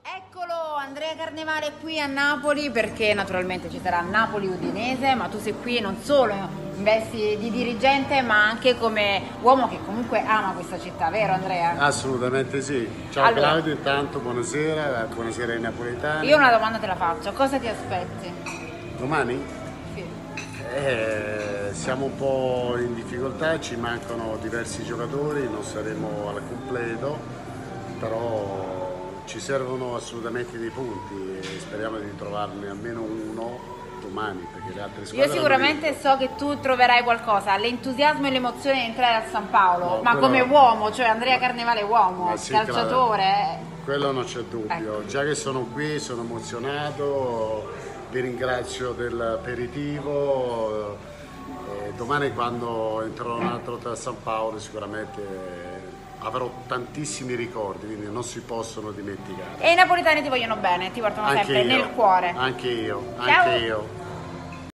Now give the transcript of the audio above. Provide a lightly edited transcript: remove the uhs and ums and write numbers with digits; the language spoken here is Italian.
Eccolo, Andrea Carnevale qui a Napoli, perché naturalmente ci sarà Napoli-Udinese, ma tu sei qui non solo in vesti di dirigente ma anche come uomo che comunque ama questa città, vero Andrea? Assolutamente sì. Ciao Allora, Claudio, intanto buonasera, buonasera ai napoletani. io una domanda te la faccio, cosa ti aspetti? Domani? Sì. Siamo un po' in difficoltà, ci mancano diversi giocatori, non saremo al completo, però ci servono assolutamente dei punti e speriamo di trovarne almeno uno domani, perché le altre Io squadre hanno sicuramente vinto. so che tu troverai qualcosa, l'entusiasmo e l'emozione di entrare al San Paolo, No, ma come quello- uomo, cioè Andrea Carnevale uomo, Ma sì, calciatore. quello non c'è dubbio. Ecco. Già che sono qui sono emozionato, vi ringrazio dell'aperitivo. Domani quando entrerò un altro volta a San Paolo sicuramente avrò tantissimi ricordi, quindi non si possono dimenticare. E i napoletani ti vogliono bene, ti portano Anche sempre nel io, cuore. anche io, anche Ciao! io.